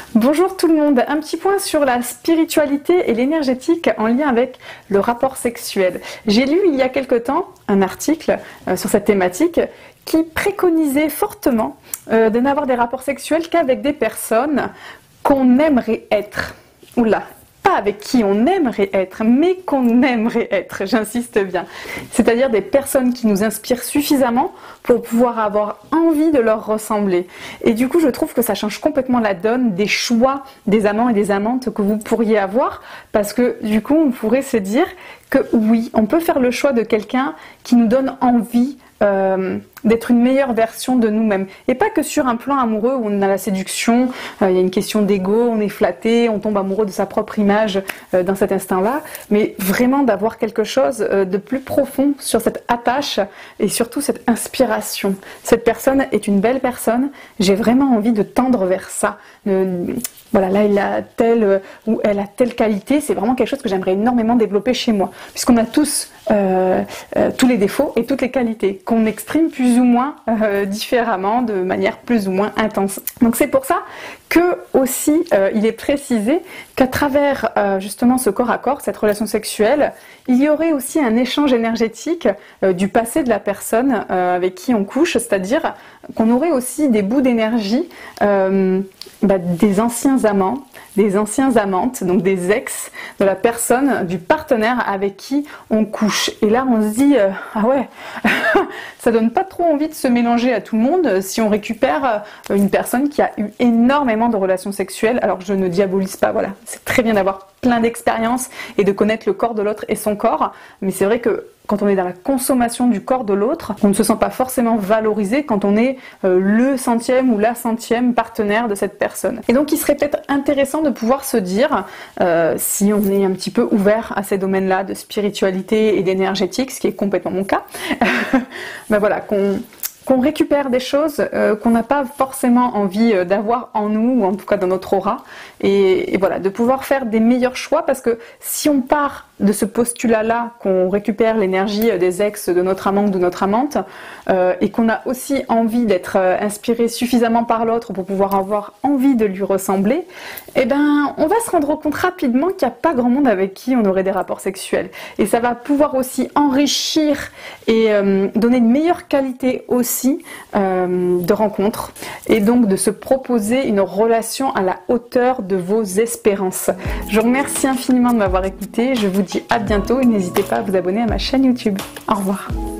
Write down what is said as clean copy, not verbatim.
Bonjour tout le monde, un petit point sur la spiritualité et l'énergétique en lien avec le rapport sexuel. J'ai lu il y a quelque temps un article sur cette thématique qui préconisait fortement de n'avoir des rapports sexuels qu'avec des personnes qu'on aimerait être. Oula, pas avec qui on aimerait être, mais qu'on aimerait être, j'insiste bien. C'est-à-dire des personnes qui nous inspirent suffisamment pour pouvoir avoir envie de leur ressembler. Et du coup, je trouve que ça change complètement la donne des choix des amants et des amantes que vous pourriez avoir, parce que du coup, on pourrait se dire que oui, on peut faire le choix de quelqu'un qui nous donne envie d'être une meilleure version de nous-mêmes. Et pas que sur un plan amoureux où on a la séduction, il y a une question d'ego, on est flatté, on tombe amoureux de sa propre image dans cet instant-là, mais vraiment d'avoir quelque chose de plus profond sur cette attache et surtout cette inspiration. Cette personne est une belle personne, j'ai vraiment envie de tendre vers ça. Voilà, là il a telle ou elle a telle qualité, c'est vraiment quelque chose que j'aimerais énormément développer chez moi, puisqu'on a tous tous les défauts et toutes les qualités qu'on exprime plus ou moins différemment, de manière plus ou moins intense. Donc c'est pour ça que aussi il est précisé qu'à travers justement ce corps à corps, cette relation sexuelle, il y aurait aussi un échange énergétique du passé de la personne avec qui on couche, c'est-à-dire qu'on aurait aussi des bouts d'énergie des anciens amants, des anciens amantes, donc des ex de la personne, du partenaire avec qui on couche. Et là on se dit ah ouais, ça donne pas trop envie de se mélanger à tout le monde si on récupère une personne qui a eu énormément de relations sexuelles. Alors je ne diabolise pas, voilà, c'est très bien d'avoir plein d'expériences et de connaître le corps de l'autre et son corps, mais c'est vrai que quand on est dans la consommation du corps de l'autre, on ne se sent pas forcément valorisé quand on est le centième ou la centième partenaire de cette personne. Et donc il serait peut-être intéressant de pouvoir se dire, si on est un petit peu ouvert à ces domaines-là de spiritualité et d'énergétique, ce qui est complètement mon cas, ben voilà, qu'on récupère des choses qu'on n'a pas forcément envie d'avoir en nous, ou en tout cas dans notre aura, et voilà, de pouvoir faire des meilleurs choix, parce que si on part de ce postulat-là, qu'on récupère l'énergie des ex de notre amant ou de notre amante, et qu'on a aussi envie d'être inspiré suffisamment par l'autre pour pouvoir avoir envie de lui ressembler, eh ben on va se rendre compte rapidement qu'il n'y a pas grand monde avec qui on aurait des rapports sexuels. Et ça va pouvoir aussi enrichir et donner une meilleure qualité aussi de rencontre, et donc de se proposer une relation à la hauteur de vos espérances. Je vous remercie infiniment de m'avoir écouté, je vous dis à bientôt et n'hésitez pas à vous abonner à ma chaîne YouTube. Au revoir.